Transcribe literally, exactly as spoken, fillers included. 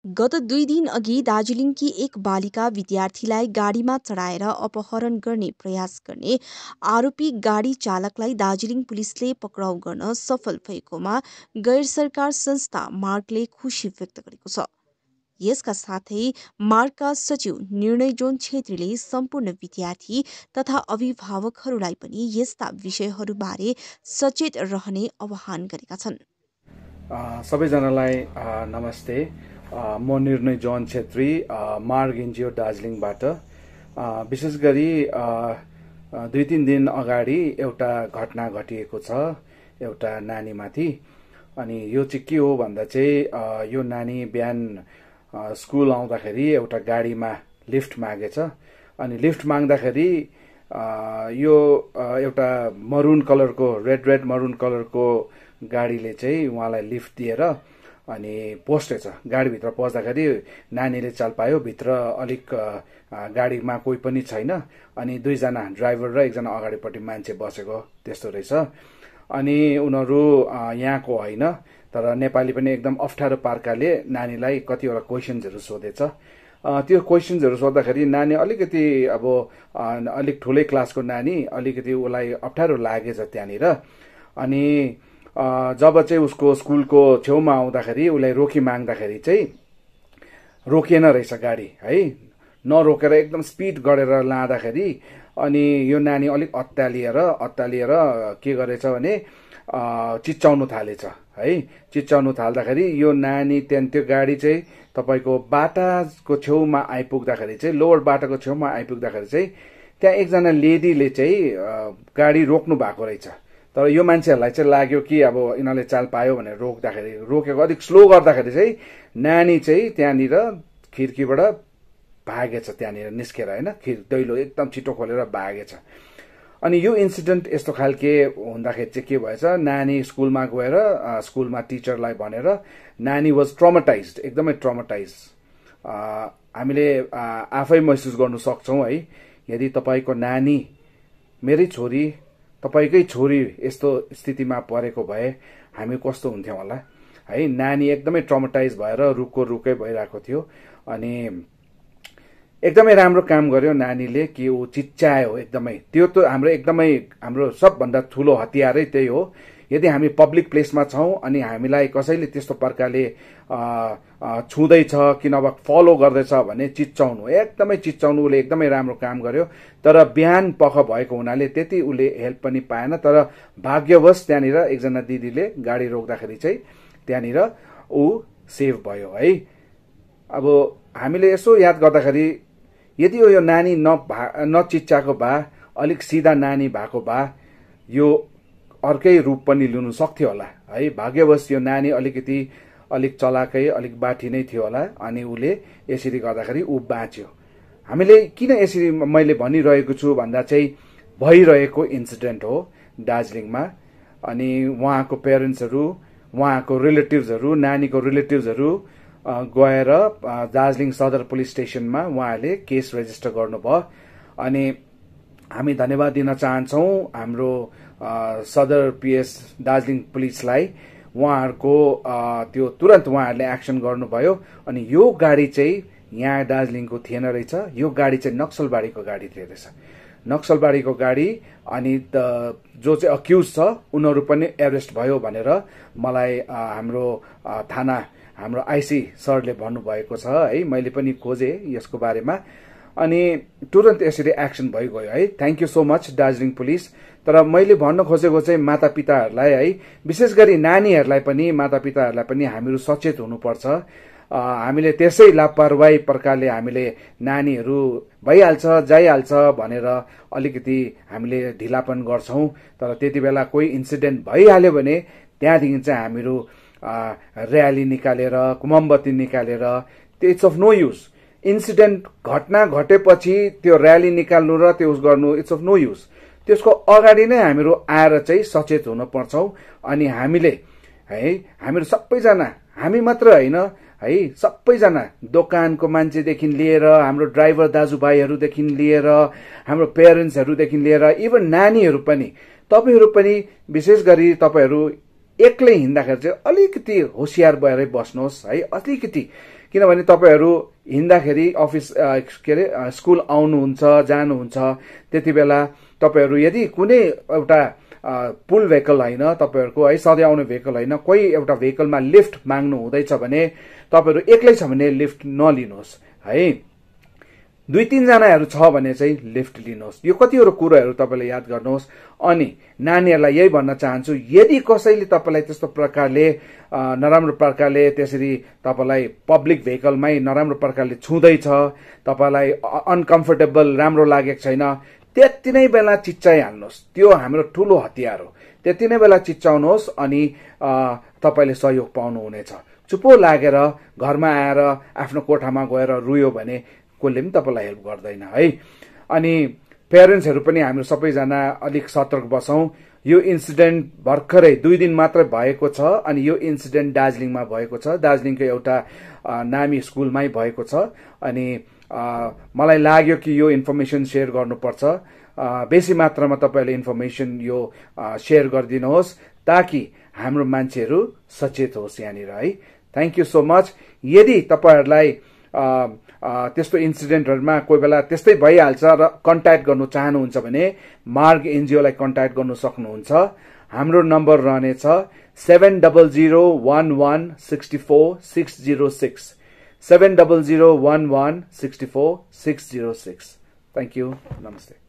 गत दुई दिन अघि दार्जिलिङकी एक बालिका विद्यार्थीलाई गाडीमा चढाएर अपहरण गर्ने प्रयास गर्ने आरोपी गाडी चालकलाई दार्जिलिङ पुलिसले पक्राउ गर्न सफल भएकोमा गैर सरकार संस्था मार्गले खुशी व्यक्त गरेको छ। यसका साथै मार्गका सचिव निर्णय जोन छेत्रीले सम्पूर्ण विद्यार्थी तथा अभिभावकहरूलाई पनि यस्ता विषयहरूबारे सचेत रहने आह्वान गरेका छन्। सबैजनालाई नमस्ते। म निर्णय जोन छेत्री मार्ग एनजिओ दार्जिलिङबाट। विशेष गरी दुई तीन दिन अगाडि एउटा घटना घटिएको छ एउटा नानीमाथि। अनि यो चाहिँ के हो भन्दा चाहिँ यो नानी बिहान स्कुल आउँदाखेरि एउटा गाडीमा लिफ्ट मागेछ। अनि लिफ्ट माग्दाखेरि यो एउटा मरुन कलरको रेड रेड मरुन कलरको गाडीले चाहिँ उहाँलाई लिफ्ट दिएर अनि पस्टेछ। गाडीभित्र पस्दाखेरि नानीले चाल पायो, भित्र अलिक गाडीमा कोही पनि छैन। अनि दुईजना ड्राइभर र एकजना अगाडिपट्टि मान्छे बसेको त्यस्तो रहेछ। अनि उनीहरू यहाँको होइन, तर नेपाली पनि एकदम अप्ठ्यारो पार्काले नानीलाई कतिवटा क्वेसन्सहरू सोधेछ। त्यो क्वेसन्सहरू सोद्धाखेरि नानी अलिकति अब अलिक ठुलै क्लासको नानी, अलिकति उसलाई अप्ठ्यारो लागेछ त्यहाँनिर। अनि जब चाहिँ उसको स्कुलको छेउमा आउँदाखेरि उसलाई रोकी माग्दाखेरि चाहिँ रोकिएन रहेछ गाडी है, नरोकेर एकदम स्पिड गरेर लाँदाखेरि अनि यो नानी अलिक अत्तालिएर अत्तालिएर के गरेछ भने चिच्चाउनु थालेछ है। चिच्चाउनु थाल्दाखेरि यो नानी त्यहाँ त्यो गाडी चाहिँ तपाईँको बाटाको छेउमा आइपुग्दाखेरि चाहिँ लोवर बाटाको छेउमा आइपुग्दाखेरि चाहिँ त्यहाँ एकजना लेडीले चाहिँ गाडी रोक्नु भएको रहेछ। तर यो मान्छेहरूलाई चाहिँ लाग्यो कि अब यिनीहरूले चाल पायो भनेर रोक्दाखेरि रोकेको अलिक स्लो गर्दाखेरि चाहिँ नानी चाहिँ त्यहाँनिर खिड्कीबाट भागेछ, त्यहाँनिर निस्केर होइन, खिर दैलो एकदम छिटो खोलेर भागेछ। अनि यो इन्सिडेन्ट यस्तो खालके हुँदाखेरि चाहिँ के भएछ, नानी स्कुलमा गएर स्कुलमा टिचरलाई भनेर नानी वाज ट्रमाटाइज, एकदमै ट्रमाटाइज। हामीले आफै महसुस गर्नु सक्छौँ है। यदि तपाईँको नानी, मेरै छोरी, तपाईँकै छोरी यस्तो स्थितिमा परेको भए हामी कस्तो हुन्थ्यौँ होला है। नानी एकदमै ट्रमाटाइज भएर रुखको रुखै भइरहेको थियो। अनि एकदमै राम्रो काम गर्यो नानीले कि ऊ चिच्चायो एकदमै। त्यो त हाम्रो एकदमै हाम्रो सबभन्दा ठुलो हतियारै त्यही हो। यदि हामी पब्लिक प्लेसमा छौँ अनि हामीलाई कसैले त्यस्तो प्रकारले छुँदैछ कि नभए फलो गर्दैछ भने चिच्चाउनु, एकदमै चिच्चाउनु। उसले एकदमै राम्रो काम गर्यो। तर बिहान पख भएको हुनाले त्यति उसले हेल्प पनि पाएन। तर भाग्यवश त्यहाँनिर एकजना दिदीले गाडी रोक्दाखेरि चाहिँ त्यहाँनिर ऊ सेभ भयो है। अब हामीले यसो याद गर्दाखेरि यदि यो नानी न नचिच्चाएको भए, अलिक सिधा नानी भएको भए यो अर्कै रूप पनि लिनु सक्थ्यो होला है। भाग्यवश यो नानी अलिकति अलिक चलाकै अलिक बाठी नै थियो होला। अनि उसले यसरी गर्दाखेरि ऊ बाँच्यो। हामीले किन यसरी मैले भनिरहेको छु भन्दा चाहिँ भइरहेको इन्सिडेन्ट हो दार्जिलिङमा। अनि उहाँको पेरेन्ट्सहरू, उहाँको रिलेटिभ्सहरू, नानीको रिलेटिभ्सहरू गएर दार्जिलिङ सदर पुलिस स्टेसनमा उहाँहरूले केस रेजिस्टर गर्नुभयो। अनि हामी धन्यवाद दिन चाहन्छौँ हाम्रो सदर पिएस दार्जिलिङ पुलिसलाई। उहाँहरूको त्यो तुरन्त उहाँहरूले एक्सन गर्नुभयो। अनि यो गाडी चाहिँ यहाँ दार्जिलिङको थिएन रहेछ, यो गाडी चाहिँ नक्सलबारीको गाडी थियो रहेछ, नक्सलबारीको गाडी। अनि जो चाहिँ अक्युज छ उनीहरू पनि एरेस्ट भयो भनेर मलाई हाम्रो थाना हाम्रो आइसी सरले भन्नुभएको छ है। मैले पनि खोजेँ यसको बारेमा अनि तुरन्त यसरी एक्सन भइगयो है। Thank you so much Darjeeling police. तर मैले भन्न खोजेको चाहिँ मातापिताहरूलाई है, विशेष गरी नानीहरूलाई पनि, मातापिताहरूलाई पनि हामीहरू सचेत हुनुपर्छ। हामीले त्यसै लापरवाही प्रकारले हामीले नानीहरू भइहाल्छ जाइहाल्छ भनेर अलिकति हामीले ढिलापन गर्छौँ। तर त्यति बेला कोही इन्सिडेन्ट भइहाल्यो भने त्यहाँदेखि चाहिँ हामीहरू र्याली निकालेर, मोमबत्ती निकालेर, त्यो it's of no use. Incident घटना घटेपछि त्यो र्याली निकाल्नु र त्यो उस गर्नु इट्स अफ नो युज। त्यसको अगाडि नै हामीहरू आएर चाहिँ सचेत हुन पर्छौँ। अनि हामीले है, हामीहरू सबैजना, हामी मात्र होइन है, सबैजना दोकानको मान्छेदेखि लिएर, हाम्रो ड्राइभर दाजुभाइहरूदेखि लिएर, हाम्रो पेरेन्ट्सहरूदेखि लिएर, इभन नानीहरू पनि, तपाईँहरू पनि विशेष गरी तपाईँहरू एक्लै हिँड्दाखेरि चाहिँ अलिकति होसियार भएरै बस्नुहोस् है। अलिकति किनभने तपाईँहरू हिँड्दाखेरि अफिस के अरे स्कुल आउनुहुन्छ जानुहुन्छ त्यति बेला तपाईँहरू यदि कुनै एउटा पुल भेहिकल होइन तपाईँहरूको है सधैँ आउने भेहिकल होइन कोही एउटा भेहिकलमा लिफ्ट माग्नु हुँदैछ भने तपाईँहरू एक्लै छ भने लिफ्ट नलिनुहोस् है। दुई तिनजनाहरू छ भने चाहिँ लिफ्ट लिनुहोस्। यो कतिवटा कुरोहरू तपाईँले याद गर्नुहोस्। अनि नानीहरूलाई यही भन्न चाहन्छु, यदि कसैले तपाईँलाई त्यस्तो प्रकारले नराम्रो प्रकारले त्यसरी तपाईँलाई पब्लिक भेहिकलमै नराम्रो प्रकारले छुँदैछ, तपाईँलाई अनकम्फर्टेबल राम्रो लागेको छैन, त्यति नै बेला चिच्चाइहाल्नुहोस्। त्यो हाम्रो ठुलो हतियार हो। त्यति नै बेला चिच्चाउनुहोस् अनि तपाईँले सहयोग पाउनुहुनेछ। चुप्पो लागेर घरमा आएर आफ्नो कोठामा गएर रुयो भने कसले पनि तपाईँलाई हेल्प गर्दैन है। अनि पेरेन्ट्सहरू पनि हाम्रो सबैजना अलिक सतर्क बसौँ। यो इन्सिडेन्ट भर्खरै दुई दिन मात्रै भएको छ अनि यो इन्सिडेन्ट दार्जिलिङमा भएको छ, दार्जिलिङको एउटा नामी स्कुलमै भएको छ। अनि मलाई लाग्यो कि यो इन्फर्मेसन सेयर गर्नुपर्छ। बेसी मात्रामा तपाईँहरूले इन्फर्मेसन यो सेयर गरिदिनुहोस् ताकि हाम्रो मान्छेहरू सचेत होस् यहाँनिर है। Thank you so much. यदि तपाईँहरूलाई त्यस्तो इन्सिडेन्टहरूमा कोही बेला त्यस्तै भइहाल्छ र कन्ट्याक्ट गर्नु चाहनुहुन्छ भने मार्ग एनजिओलाई कन्ट्याक्ट गर्नु सक्नुहुन्छ। हाम्रो नम्बर रहनेछ seven double zero one one sixty four six zero six seven double zero one one sixty four six zero six. Thank you. नमस्ते।